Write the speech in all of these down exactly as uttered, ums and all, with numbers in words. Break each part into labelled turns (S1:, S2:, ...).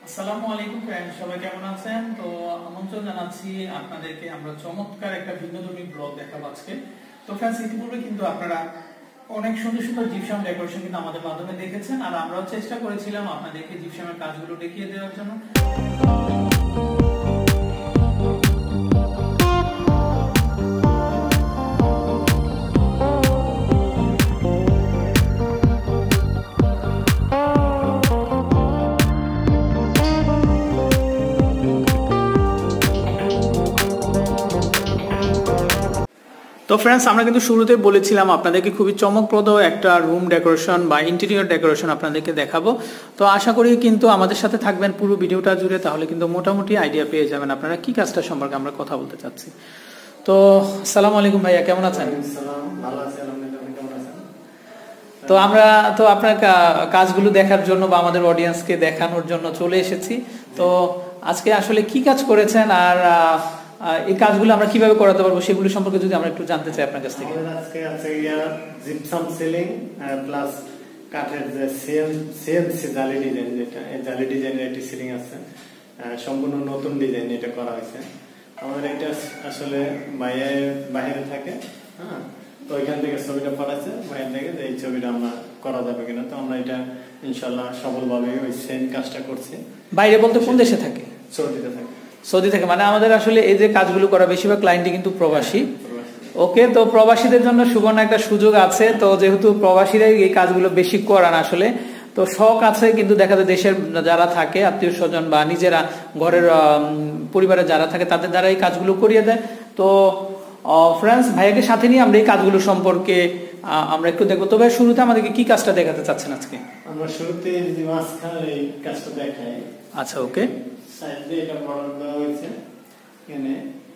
S1: আসসালামু আলাইকুম ফ্রেন্ড, সবাই কেমন আছেন? তো আমন্ত্রণ জানাচ্ছি আপনাদেরকে। আমরা চমৎকার একটা ভিন্নধর্মী ব্লগ দেখাবো আজকে। তো ফ্রেন্ডস, ইতিপূর্বে কিন্তু আপনারা অনেক সুন্দর সুন্দর জিপসাম ডেকোরেশন কিন্তু আমাদের মাধ্যমে দেখেছেন, আর আমরাও চেষ্টা করেছিলাম আপনাদেরকে জিপসামের কাজগুলো দেখিয়ে দেওয়ার জন্য। তো ফ্রেন্ডস, আমরা কিন্তু শুরুতে বলেছিলাম আপনাদেরকে খুবই চমকপ্রদ একটা রুম ডেকোরেশন বা ইন্টেরিয়র ডেকোরেশন আপনাদেরকে দেখাবো। তো আশা করি কিন্তু আমাদের সাথে থাকবেন পুরো ভিডিওটা জুড়ে, তাহলে কিন্তু মোটামুটি আইডিয়া পেয়ে যাবেন আপনারা কি কাজটা সম্পর্কে আমরা কথা বলতে চাচ্ছি। তো আসসালামু আলাইকুম ভাইয়া, কেমন আছেন? তো আমরা তো আপনার কাজগুলো দেখার জন্য বা আমাদের অডিয়েন্সকে দেখানোর জন্য চলে এসেছি। তো আজকে আসলে কি কাজ করেছেন আর এই কাজগুলো আমরা কিভাবে করাতে পারবো সেগুলো সম্পর্কে যদি আমরা একটু জানতে চাই আপনার কাছ থেকে।
S2: আজকে আছে ইয়া জিপসাম সিলিং প্লাস কাঠের যে সিএম সিএমসি জালি ডিজাইন, যেটা এই জালি ডিজাইনের একটি সিলিং আছে, সম্পূর্ণ নতুন ডিজাইন এটা করা হয়েছে। আমাদের এটা আসলে বাইরে বাইরে থাকে, হ্যাঁ, তো ওইখান থেকে ছবিটা পাঠাচ্ছে বাইরে থেকে, এই ছবিটা আমরা করা যাবে কিনা। তো আমরা এটা ইনশাল্লাহ সফলভাবে ওই সেম কাজটা করছি।
S1: বাইরে বলতে কোন দেশে থাকে?
S2: সৌদিতে থাকে।
S1: সৌদি থেকে, মানে আমাদের আসলে এই যে কাজগুলো করা বেশিরভাগ ক্লায়েন্টই কিন্তু প্রবাসী। ওকে, তো প্রবাসীদের জন্য সুবর্ণ একটা সুযোগ আছে। তো যেহেতু প্রবাসীরাই এই কাজগুলো বেশি করান আসলে, তো শখ আছে কিন্তু দেখা যায় দেশের যারা থাকে আত্মীয় স্বজন বা নিজেরা ঘরের পরিবারে যারা থাকে তাদের দ্বারা এই কাজগুলো করিয়ে দেয়। তো ফ্রেন্ডস, ভাইয়াকে সাথে নিয়ে আমরা এই কাজগুলো সম্পর্কে আমরা একটু দেখবো। তো ভাই, শুরুতে আমাদেরকে কি কাজটা দেখাতে চাচ্ছেন আজকে?
S2: আমরা শুরুতে যে মাঝখানে এই কাজটা দেখাই।
S1: আচ্ছা, ওকে।
S2: সাইড দিয়ে এটা বর্ডার দেওয়া হয়েছে, এখানে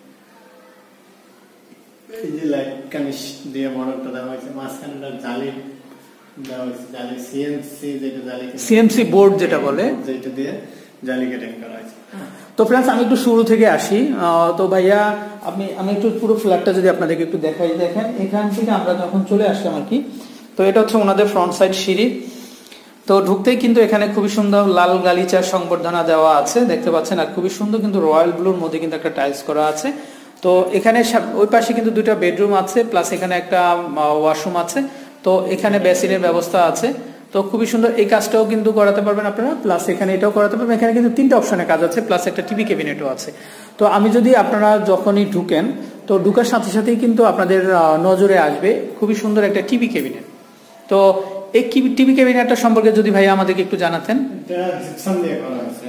S2: এই যে লাইট কানিশ দিয়ে বর্ডারটা দেওয়া হয়েছে, মাঝখানে জালি দেওয়া হয়েছে, জালি সিএমসি যেটা জালি
S1: সিএমসি বোর্ড যেটা বলে,
S2: যেটা দিয়ে জালি কাটিং করা হয়েছে।
S1: তো ফ্রেন্ডস, আমি একটু শুরু থেকে আসি। তো ভাইয়া, আপনি আমি একটু পুরো ফ্ল্যাটটা যদি আপনাদেরকে একটু দেখাই, দেখেন এখান থেকে আমরা যখন চলে আসলাম আর কি, তো এটা হচ্ছে ওনাদের ফ্রন্ট সাইড সিঁড়ি। তো ঢুকতেই কিন্তু এখানে খুবই সুন্দর লাল গালিচার সংবর্ধনা দেওয়া আছে, দেখতে পাচ্ছেন। আর খুবই সুন্দর কিন্তু রয়্যাল ব্লুর মধ্যে কিন্তু একটা টাইলস করা আছে। তো এখানে ওই পাশে কিন্তু দুইটা বেডরুম আছে, প্লাস এখানে একটা ওয়াশরুম আছে। তো এখানে বেসিনের ব্যবস্থা আছে। তো খুবই সুন্দর, এই কাজটাও কিন্তু করাতে পারবেন আপনারা, প্লাস এখানে এটাও করাতে পারবেন। এখানে কিন্তু তিনটা অপশনের কাজ আছে, প্লাস একটা টিভি ক্যাবিনেটও আছে। তো আমি যদি আপনারা যখনই ঢুকেন, তো ঢুকার সাথে সাথেই কিন্তু আপনাদের নজরে আসবে খুবই সুন্দর একটা টিভি ক্যাবিনেট। তো এই টিভি ক্যাবিনেটটা সম্পর্কে যদি ভাই আমাদেরকে একটু জানাতেন।
S2: এটা জিপসাম দিয়ে করা হয়েছে।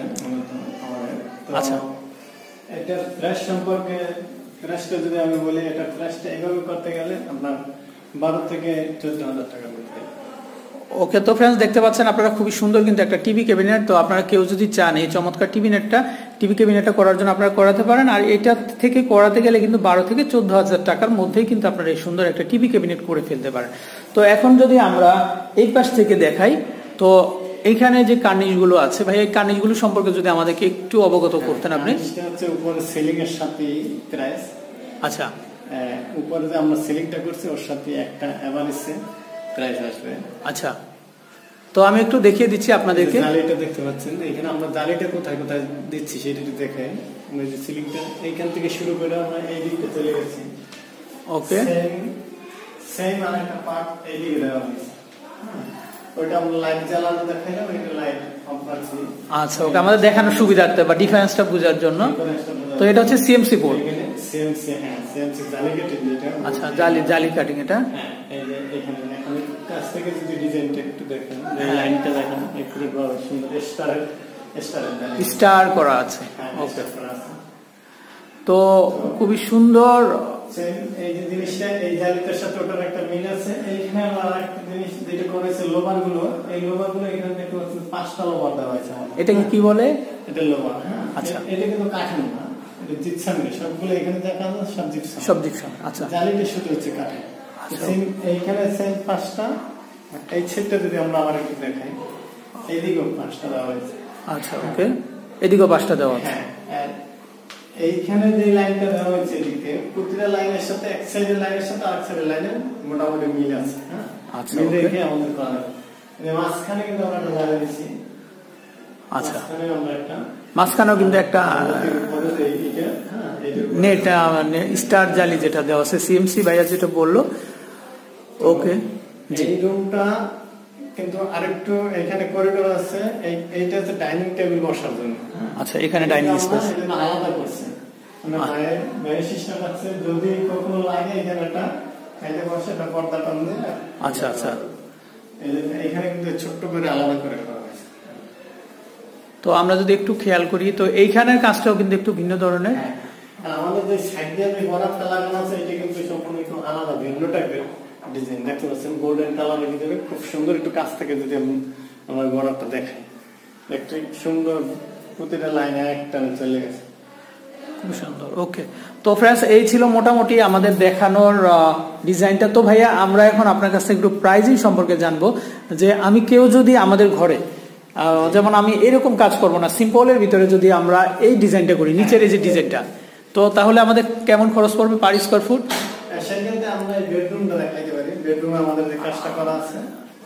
S1: আচ্ছা,
S2: এটা ফ্ল্যাশ সম্পর্কে, ফ্ল্যাশটা যদি আমি বলি, এটা ফ্ল্যাশটা এভাবে করতে গেলে আপনার বারো থেকে চোদ্দ হাজার টাকা পড়বে।
S1: ওকে, তো ফ্রেন্ডস, দেখতে পাচ্ছেন আপনারা খুবই সুন্দর কিন্তু একটা টিভি ক্যাবিনেট। তো আপনারা কেউ যদি চান এই চমৎকার টিভি নেটটা টিভি ক্যাবিনেটটা করার জন্য আপনারা করাতে পারেন। আর এটা থেকে করাতে গেলে কিন্তু বারো থেকে চোদ্দ হাজার টাকার মধ্যেই কিন্তু আপনারা এই সুন্দর একটা টিভি ক্যাবিনেট করে ফেলতে পারেন। তো এখন যদি আমরা এই পাশ থেকে দেখাই, তো এইখানে যে কার্নিশগুলো আছে ভাই, এই কার্নিশগুলো সম্পর্কে যদি আমাদেরকে একটু অবগত করতেন আপনি।
S2: এটা হচ্ছে উপরে সিলিং এর সাথে প্রাইস।
S1: আচ্ছা,
S2: উপরে যে আমরা সিলিংটা করছি ওর সাথে একটা এভারেজে প্রাইস আসবে।
S1: আচ্ছা, তো আমি একটু দেখিয়ে দিচ্ছি আপনাদেরকে।
S2: জালিটা দেখতে পাচ্ছেন, এখানে আমরা জালিটা কোথায় কোথায় দিচ্ছি সেটা দেখাই। আমরা যে সিলিংটা এইখান থেকে শুরু করে আমরা এই দিকে চলে গেছি।
S1: ওকে,
S2: সেম সেম আর একটা পার্ট এই দিকে দেওয়া হয়েছে। ওইটা আমরা লাইট জ্বালানো দেখাইলাম, এটা লাইট অফ করছি।
S1: আচ্ছা, ওকে, আমাদের দেখানোর সুবিধার্থে বা ডিফারেন্সটা বোঝার জন্য। তো এটা হচ্ছে সিএমসি বোর্ড।
S2: এখানে সিএমসি, হ্যাঁ, সিএমসি জালি কাটিং যেটা।
S1: আচ্ছা, জালি জালি কাটিং এটা।
S2: হ্যাঁ, এই যে এখানে আমি কাছ থেকে যদি ডিজাইনটা একটু দেখেন, এই লাইনটা দেখেন, একটু বড় সুন্দর স্টার স্টার
S1: স্টার করা আছে। ওকে, তো খুবই সুন্দর।
S2: এই যে জিনিসটা, এই জালিটার সাথে ওটার একটা মিল আছে। এইখানে আমরা আরেকটা জিনিস যেটা করেছে, লোবার গুলো, এই লোবার গুলো এখানে দেখতে পাচ্ছেন পাঁচটা লোবার দেওয়া হয়েছে।
S1: এটা কি বলে?
S2: এটা লোবার। হ্যাঁ, আচ্ছা, এটা কিন্তু কাঠের না, এটা জিপসাম। সবগুলো এখানে দেখা যায় সব জিপসাম,
S1: সব জিপসাম। আচ্ছা,
S2: জালিটা শুধু হচ্ছে কাঠের। এইখানে সেম পাঁচটা। এই ছেদটা যদি আমরা আবার একটু দেখাই, এইদিকেও পাঁচটা দেওয়া হয়েছে।
S1: আচ্ছা, ওকে, এদিকেও পাঁচটা দেওয়া আছে।
S2: হ্যাঁ, এইখানে যে লাইনটা দেওয়া হয়েছে এদিকে, প্রতিটা লাইনের সাথে এক সাইডের লাইনের সাথে আরেক সাইডের লাইনের মোটামুটি মিল আছে। হ্যাঁ,
S1: আচ্ছা,
S2: মিল রেখে আমাদের করা। মাঝখানে কিন্তু আমরা জালি দিচ্ছি।
S1: আচ্ছা,
S2: মাঝখানে আমরা একটা
S1: মাঝখানেও কিন্তু একটা নেট স্টার জালি যেটা দেওয়া আছে সিএমসি ভাইয়া যেটা বললো। ওকে,
S2: এই রুমটা কিন্তু আরেকটু এখানে করিডোর আছে, এইটা হচ্ছে ডাইনিং টেবিল বসার জন্য।
S1: আচ্ছা, এখানে ডাইনিং স্পেস
S2: আলাদা করছে, মানে বাইরে বাইরে সিস্টেম আছে, যদি কখনো লাগে এখানে একটা খাইতে বসে একটা পর্দা টান দিয়ে।
S1: আচ্ছা আচ্ছা,
S2: এখানে কিন্তু ছোট্ট করে আলাদা করে করা হয়েছে।
S1: তো আমরা যদি একটু খেয়াল করি তো এইখানের কাজটাও কিন্তু একটু ভিন্ন ধরনের।
S2: আমাদের যে সাইড দিয়ে যে গড়াটা লাগানো আছে এটা কিন্তু সম্পূর্ণ একটু আলাদা ভিন্ন টাইপের ডিজাইন। দেখতে পাচ্ছেন গোল্ডেন কালারের ভিতরে খুব সুন্দর, একটু কাছ থেকে যদি আমরা গড়াটা দেখাই, একটু সুন্দর প্রতিটা লাইনে একটা চলে গেছে,
S1: খুব সুন্দর। ওকে, তো ফ্রেন্ডস এই ছিল মোটামুটি আমাদের দেখানোর ডিজাইনটা। তো ভাইয়া আমরা এখন আপনার কাছ থেকে একটু প্রাইজিং সম্পর্কে জানবো, যে আমি কেউ যদি আমাদের ঘরে যেমন আমি এরকম কাজ করবো না, সিম্পলের ভিতরে যদি আমরা এই ডিজাইনটা করি, নিচের এই যে ডিজাইনটা, তো তাহলে আমাদের কেমন খরচ পড়বে পার স্কয়ার ফুট?
S2: সেক্ষেত্রে আমরা এই বেডরুমটা দেখাইতে পারি, বেডরুমে আমাদের যে কাজটা করা আছে।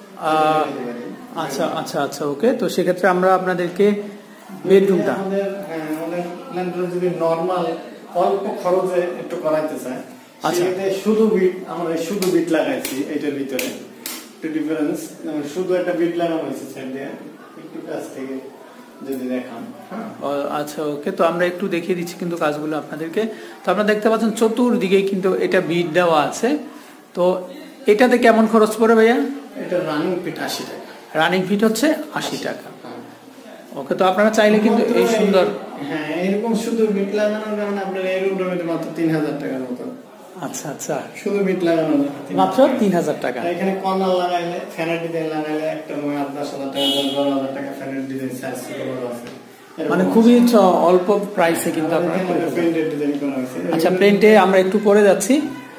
S1: আচ্ছা আচ্ছা আচ্ছা, ওকে, তো সেক্ষেত্রে আমরা আপনাদেরকে বেডরুমটা
S2: আমাদের আমাদের প্ল্যানটা যদি নরমাল অল্প খরচে একটু করাইতে চাই, সেক্ষেত্রে শুধু বিট আমরা শুধু বিট লাগাইছি এটার ভিতরে, একটু ডিফারেন্স, শুধু একটা বিট লাগানো হয়েছে সাইড দিয়ে, একটু কাছ থেকে যদি দেখান।
S1: আচ্ছা, ওকে, তো আমরা একটু দেখিয়ে দিচ্ছি কিন্তু কাজগুলো আপনাদেরকে। তো আপনারা দেখতে পাচ্ছেন চতুর্দিকে কিন্তু এটা বিট দেওয়া আছে। তো এটাতে কেমন খরচ পড়ে ভাইয়া?
S2: এটা রানিং ফিট আশি টাকা।
S1: রানিং ফিট হচ্ছে আশি টাকা। ওকে, তো আপনারা চাইলে কিন্তু এই সুন্দর,
S2: হ্যাঁ, এরকম শুধু বিট লাগানোর কারণে আপনার এই রুমটার মধ্যে মাত্র তিন হাজার টাকার মতো।
S1: আচ্ছা আচ্ছা,
S2: শুধু বিট লাগানো
S1: মাত্র তিন হাজার টাকা।
S2: এখানে কর্নার লাগাইলে, ফ্যানের ডিজাইন লাগাইলে একটা নয় আট দশ হাজার টাকা, দশ বারো হাজার টাকা ফ্যানের ডিজাইন সাইজ আছে,
S1: মানে খুবই অল্প প্রাইসে কিন্তু আপনারা
S2: প্রিন্টেড ডিজাইন করা হয়েছে।
S1: আচ্ছা, প্রিন্টে আমরা একটু পরে যাচ্ছি।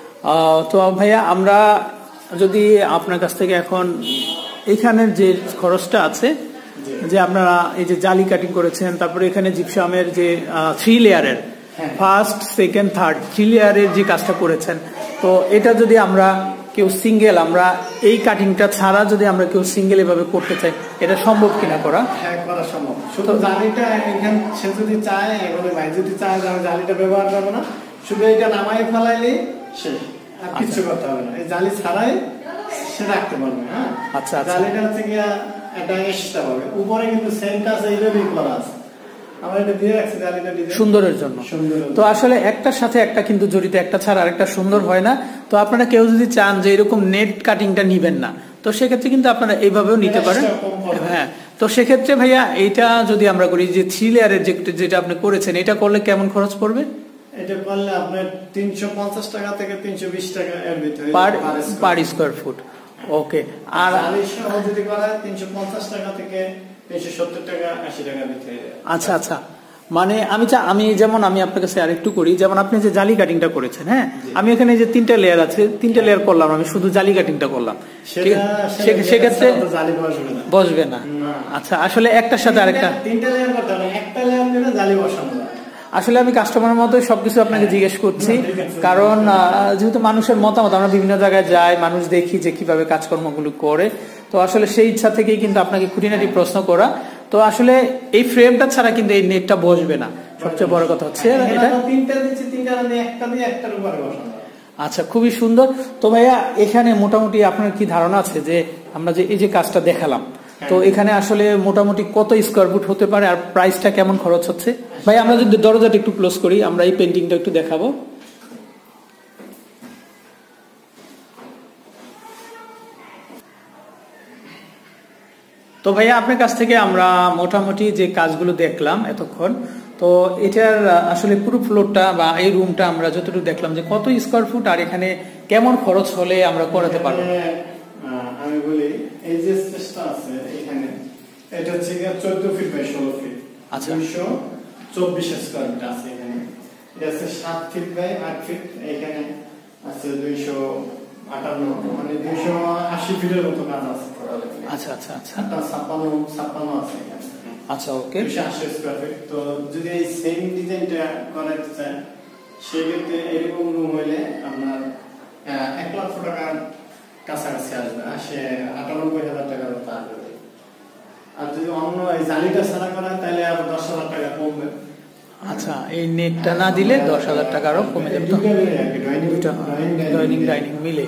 S1: তো ভাইয়া আমরা যদি আপনার কাছ থেকে এখন এখানের যে খরচটা আছে, যে আপনারা এই যে জালি কাটিং করেছেন, তারপরে এখানে জিপসামের যে থ্রি লেয়ারের ফার্স্ট সেকেন্ড থার্ড থ্রি লেয়ারের যে কাজটা করেছেন, তো এটা যদি আমরা কেউ সিঙ্গেল, আমরা এই কাটিংটা ছাড়া যদি আমরা কেউ সিঙ্গেল এভাবে করতে চাই, এটা সম্ভব কিনা করা?
S2: হ্যাঁ, করা সম্ভব। শুধু জালিটা এখান সে যদি চায়, এগুলো ভাই যদি চায় যে আমি জালিটা ব্যবহার করবো না, শুধু এটা নামাই ফেলাইলে শেষ, আর কিছু করতে হবে না। এই জালি ছাড়াই সে রাখতে পারবে। হ্যাঁ,
S1: আচ্ছা,
S2: জালিটা হচ্ছে গিয়া একটা এক্সট্রা পাবে, উপরে কিন্তু সেম কাজ এইভাবেই করা আছে, আমরা এটা দিয়ে রাখছি জালিটা ডিজাইন
S1: সুন্দরের জন্য। তো আসলে একটার সাথে একটা কিন্তু জড়িত, একটা ছাড়া আরেকটা সুন্দর হয় না। তো আপনারা কেউ যদি চান যে এরকম নেট কাটিংটা নিবেন না, তো সেক্ষেত্রে কিন্তু আপনারা এইভাবেও নিতে পারেন। হ্যাঁ, তো সেক্ষেত্রে ভাইয়া এইটা যদি আমরা করি, যে থ্রি লেয়ারের যেটা আপনি করেছেন, এটা করলে কেমন খরচ পড়বে?
S2: এটা করলে আপনার তিনশো পঞ্চাশ টাকা থেকে তিনশো বিশ টাকা এর ভিতরে
S1: পার স্কয়ার ফুট। ওকে, আর
S2: যদি করা হয় তিনশো পঞ্চাশ টাকা থেকে তিনশো সত্তর টাকা আশি টাকার ভিতরে।
S1: আচ্ছা আচ্ছা, মানে আমি চা আমি যেমন আমি আপনার কাছে আরেকটু করি, যেমন আপনি যে জালি কাটিংটা করেছেন, হ্যাঁ, আমি এখানে যে তিনটা লেয়ার আছে, তিনটা লেয়ার করলাম, আমি শুধু জালি কাটিংটা করলাম, সেক্ষেত্রে বসবে না। আচ্ছা, আসলে একটার সাথে আরেকটা
S2: তিনটা লেয়ার করতে হবে, একটা লেয়ার করে জালি বসানো।
S1: আসলে আমি কাস্টমারের মতো সবকিছু আপনাকে জিজ্ঞেস করছি, কারণ যেহেতু মানুষের মতামত, আমরা বিভিন্ন জায়গায় যাই, মানুষ দেখি যে কিভাবে কাজকর্মগুলো করে, তো আসলে সেই ইচ্ছা থেকেই কিন্তু আপনাকে খুঁটিনাটি প্রশ্ন করা। তো আসলে এই ফ্রেমটা ছাড়া কিন্তু এই নেটটা বসবে না, সবচেয়ে বড় কথা হচ্ছে এটা।
S2: তিনটা দিচ্ছি, তিনটা একটা দিয়ে একটার উপরে বসানো।
S1: আচ্ছা, খুবই সুন্দর। তো ভাইয়া এখানে মোটামুটি আপনার কি ধারণা আছে যে আমরা যে এই যে কাজটা দেখালাম, তো এখানে আসলে মোটামুটি কত স্কয়ার ফুট হতে পারে, আর প্রাইসটা কেমন খরচ হচ্ছে? ভাই আমরা যদি দরজাটা একটু ক্লোজ করি, আমরা এই পেন্টিংটা একটু দেখাবো। তো ভাইয়া আপনার কাছ থেকে আমরা মোটামুটি যে কাজগুলো দেখলাম এতক্ষণ, তো এটার আসলে পুরো ফ্লোরটা বা এই রুমটা আমরা যতটুকু দেখলাম যে কত স্কয়ার ফুট, আর এখানে কেমন খরচ হলে আমরা করাতে পারবো?
S2: আমি বলি, এই যে স্পেসটা আছে এখানে, এটা হচ্ছে চোদ্দ ফিট বাই ষোলো ফিট। আচ্ছা, দুইশো চব্বিশ স্কয়ার ফিট আছে এখানে। এটা আছে সাত ফিট বাই আট ফিট, এখানে আছে দুইশো আটান্ন, মানে দুইশো আশি ফিটের মতো কাজ আছে।
S1: আচ্ছা আচ্ছা আচ্ছা,
S2: ছাপ্পান্ন ছাপ্পান্ন আছে এখানে।
S1: আচ্ছা, ওকে,
S2: দুইশো আশি স্কয়ার ফিট। তো যদি এই সেম ডিজাইনটা করাতে চান, সেক্ষেত্রে এরকম রুম হইলে আপনার এক লক্ষ টাকার কাছাকাছি আসবে, আসে আটানব্বই হাজার টাকার মতো আসবে। আর যদি অন্য এই জালিটা ছাড়া করা হয় তাহলে আবার দশ হাজার টাকা কমবে।
S1: আচ্ছা, এই নেটটা না দিলে দশ হাজার টাকা আরো কমে যাবে, ডাইনিং ডাইনিং মিলে।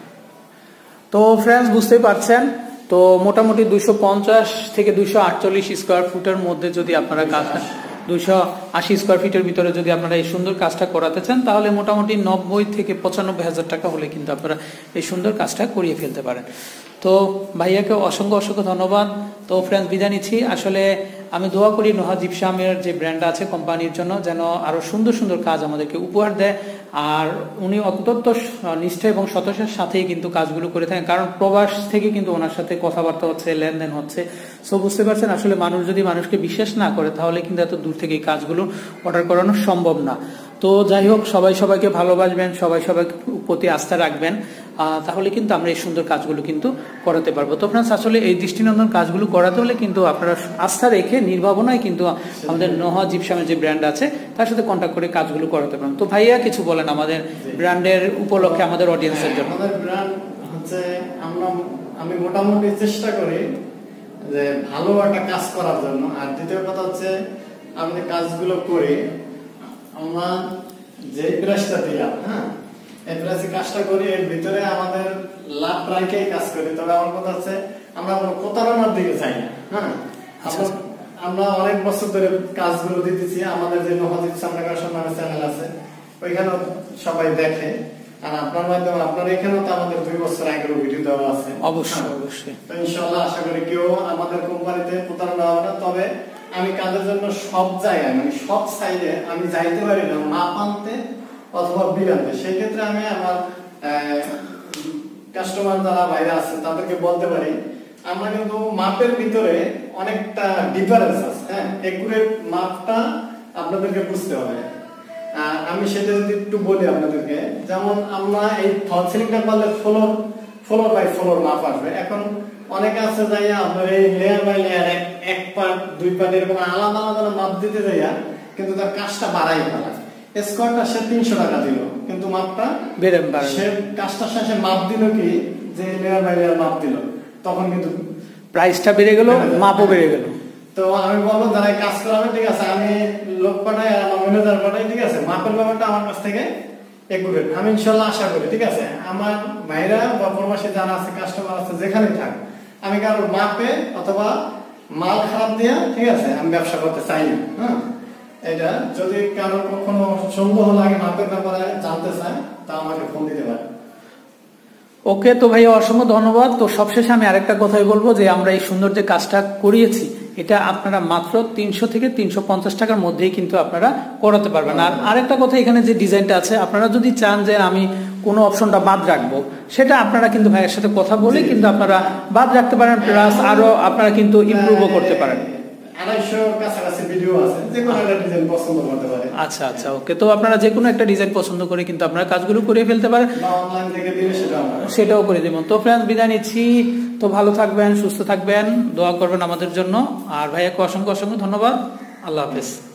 S1: তো ফ্রেন্ডস বুঝতেই পারছেন, তো মোটামুটি দুইশো পঞ্চাশ থেকে দুইশো আটচল্লিশ স্কোয়ার ফুটের মধ্যে যদি আপনারা কাজটা দুইশো আশি স্কোয়ার ফিটের ভিতরে যদি আপনারা এই সুন্দর কাজটা করাতে চান, তাহলে মোটামুটি নব্বই থেকে পঁচানব্বই হাজার টাকা হলে কিন্তু আপনারা এই সুন্দর কাজটা করিয়ে ফেলতে পারেন। তো ভাইয়াকে অসংখ্য অসংখ্য ধন্যবাদ। তো ফ্রেন্ডস বিদায় নিচ্ছি। আসলে আমি দোয়া করি নোহা জিপসামের যে ব্র্যান্ড আছে কোম্পানির জন্য যেন আরো সুন্দর সুন্দর কাজ আমাদেরকে উপহার দেয়। আর উনি অত্যন্ত নিষ্ঠা এবং সততার সাথেই কিন্তু কাজগুলো করে থাকেন, কারণ প্রবাস থেকে কিন্তু ওনার সাথে কথাবার্তা হচ্ছে, লেনদেন হচ্ছে। সো বুঝতে পারছেন আসলে মানুষ যদি মানুষকে বিশ্বাস না করে তাহলে কিন্তু এত দূর থেকে এই কাজগুলো অর্ডার করানো সম্ভব না। তো যাই হোক, সবাই সবাইকে ভালোবাসবেন, সবাই সবাই প্রতি আস্থা রাখবেন, তাহলে কিন্তু আমরা এই সুন্দর কাজগুলো কিন্তু করাতে পারবো। তো ফ্রেন্ডস আসলে এই দৃষ্টিনন্দন কাজগুলো করাতে হলে কিন্তু আপনারা আস্থা রেখে নির্ভাবনায় কিন্তু আমাদের নোহা জিপসামের যে ব্র্যান্ড আছে তার সাথে কন্ট্যাক্ট করে কাজগুলো করাতে পারেন। তো ভাইয়া কিছু বলেন আমাদের ব্র্যান্ডের উপলক্ষে আমাদের অডিয়েন্সের জন্য।
S2: আমাদের ব্র্যান্ড হচ্ছে আমরা আমি মোটামুটি চেষ্টা করি যে ভালো একটা কাজ করার জন্য। আর দ্বিতীয় কথা হচ্ছে আমি যে কাজগুলো করি, আমরা যে প্রাইসটা দিলাম, হ্যাঁ এই প্রাইসে কাজটা করি, এর ভিতরে আমাদের লাভ রাখেই কাজ করি। তবে আমার কথা হচ্ছে আমরা কোনো প্রতারণার দিকে চাই না। হ্যাঁ, আমরা অনেক বছর ধরে কাজগুলো দিতেছি। আমাদের যে নোহা জিপসাম ডেকোরেশন নামে চ্যানেল আছে, ওইখানেও সবাই দেখে। আর আপনার মাধ্যমে আপনার এখানেও তো আমাদের দুই বছর আগের ভিডিও দেওয়া আছে।
S1: অবশ্যই অবশ্যই।
S2: তো ইনশাআল্লাহ আশা করি কেউ আমাদের কোম্পানিতে প্রতারণা হবে না। তবে আমি কাজের জন্য সব জায়গায় মানে সব সাইডে আমি যাইতে পারি না, মাপ আনতে অথবা বিল আনতে। সেই ক্ষেত্রে আমি আমার কাস্টমার যারা বাইরে আছে তাদেরকে বলতে পারি আমরা কিন্তু মাপের ভিতরে অনেকটা ডিফারেন্স আছে। হ্যাঁ, একুরেট মাপটা আপনাদেরকে বুঝতে হবে। আমি সেটা যদি একটু বলি আপনাদেরকে, যেমন আমরা এই ফল সিলিংটা করলে ফ্লোর ফ্লোর বাই ফ্লোর মাপ আসবে। এখন অনেকে আছে যাইয়া আপনার এই লেয়ার বাই লেয়ার এক পার্ট দুই পার্ট এরকম আলাদা আলাদা মাপ দিতে যাইয়া কিন্তু তার কাজটা বাড়াই ফেলায়। স্কোয়ারটা সে তিনশো টাকা দিল, কিন্তু মাপটা বেড়ে সে কাজটা শেষে মাপ দিল কি যে লেয়ার বাই লেয়ার মাপ দিল, তখন কিন্তু
S1: প্রাইসটা বেড়ে গেল, মাপও বেড়ে গেল।
S2: তো আমি বলবো যারা কাজ করাবে ঠিক আছে, আমি লোক পাঠাই আর আমার ম্যানেজার পাঠাই, ঠিক আছে, মাপের ব্যাপারটা আমার কাছ থেকে একুরেট আমি ইনশাআল্লাহ আশা করি। ঠিক আছে, আমার ভাইরা বা প্রবাসী যারা আছে কাস্টমার আছে যেখানে থাক, আমি কারোর মাপে অথবা মাল খারাপ দিয়ে ঠিক আছে আমি ব্যবসা করতে চাই না। হ্যাঁ, এটা যদি কারোর কখনো সন্দেহ লাগে মাপের ব্যাপারে জানতে চায় তা আমাকে ফোন দিতে পারে।
S1: ওকে, তো ভাই অসংখ্য ধন্যবাদ। তো সবশেষে আমি আরেকটা কথাই বলবো যে আমরা এই সুন্দর যে কাজটা করিয়েছি এটা আপনারা মাত্র তিনশো থেকে তিনশো পঞ্চাশ টাকার মধ্যেই কিন্তু আপনারা করাতে পারবেন। আর আরেকটা কথা, এখানে যে ডিজাইনটা আছে আপনারা যদি চান যে আমি কোনো অপশনটা বাদ রাখবো, সেটা আপনারা কিন্তু ভাইয়ের সাথে কথা বলে কিন্তু আপনারা বাদ রাখতে পারেন, প্লাস আরো আপনারা কিন্তু ইমপ্রুভও করতে পারেন। আচ্ছা আচ্ছা, ওকে। তো আপনারা যে কোনো একটা ডিজাইন পছন্দ করে কিন্তু আপনারা কাজগুলো করে ফেলতে পারেন, সেটাও করে দেবেন। তো ফ্রেন্ডস বিদায় নিচ্ছি। তো ভালো থাকবেন, সুস্থ থাকবেন, দোয়া করবেন আমাদের জন্য। আর ভাইয়াকে অসংখ্য অসংখ্য ধন্যবাদ। আল্লাহ হাফেজ।